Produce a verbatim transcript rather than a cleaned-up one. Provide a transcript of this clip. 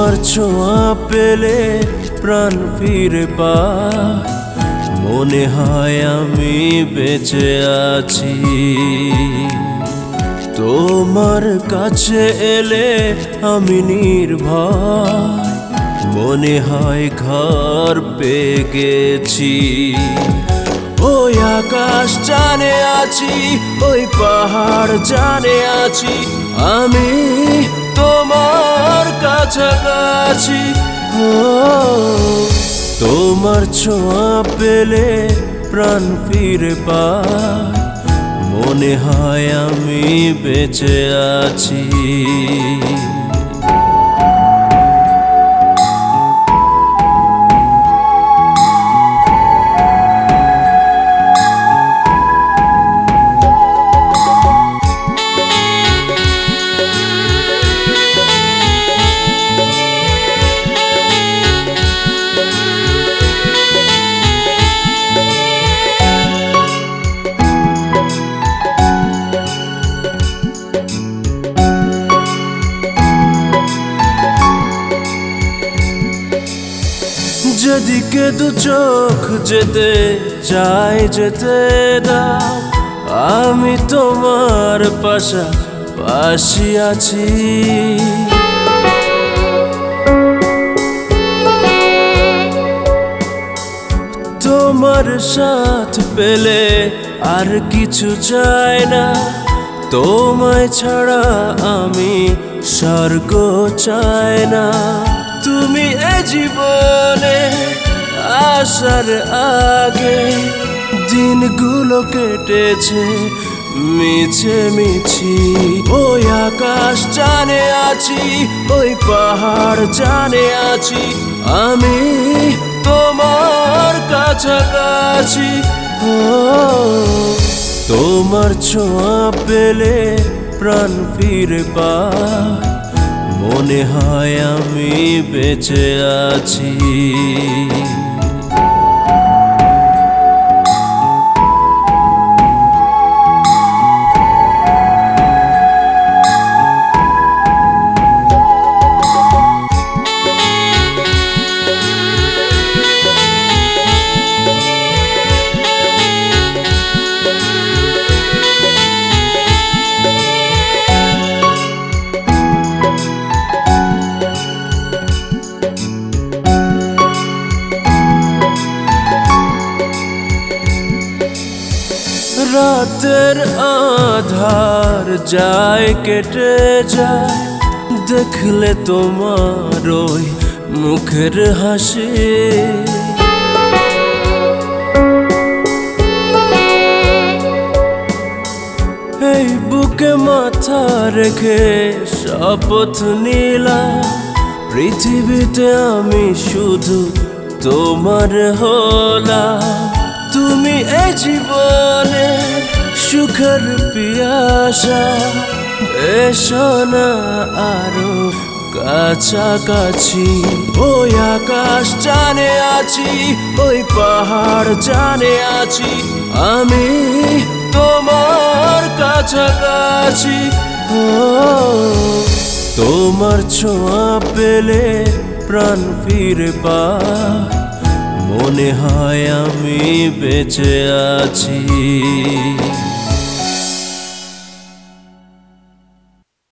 তোমার ছোঁয়া পেলে প্রাণ ফিরে পায়, মনে হয় আমি বেঁচে আছি। তোমার কাছে এলে আমি নির্ভয়, মনে হয় ঘর পেয়ে গেছি। ওই আকাশ জানে আছি, ওই পাহাড় জানে আছি, আমি তোমার কাছাকাছি। ও তোমার ছোঁয়া পেলে প্রাণ ফিরে পায়, মনে হয় আমি বেঁচে আছি। যেদিকে দু চোখ যেতে চাই যেতে দাও, আমি তোমার পাশাপাশি আছি। তোমার সাথ পেলে আর কিছু চাই না, তোমায় ছাড়া আমি স্বর্গ চাই না। তুমি এ জীবনে আসার আগে দিনগুলো কেটেছে মিছে মিছি। ওই আকাশ জানে আছি, ওই পাহাড় জানে আছি, আমি তোমার কাছাকাছি। ও তোমার ছোঁয়া পেলে প্রাণ ফিরে পায়, মনে হয় আমি বেঁচে আছি। রাতের আধার যায় কেটে যায়, দেখলে তোমার ওই মুখের হাসি। এই বুকে মাথা রেখে শপথ নিলাম, পৃথিবীতে আমি শুধু তোমার হলাম। তুমি এই জীবনে সুখের পিয়াসা, এসো না আরো কাছাকাছি। ওই আকাশ জানে আছি, ওই পাহাড় জানে আছি, আমি তোমার কাছাকাছি। ও তোমার ছোঁয়া পেলে প্রাণ ফিরে পায়, মনে হয় আমি বেঁচে আছি।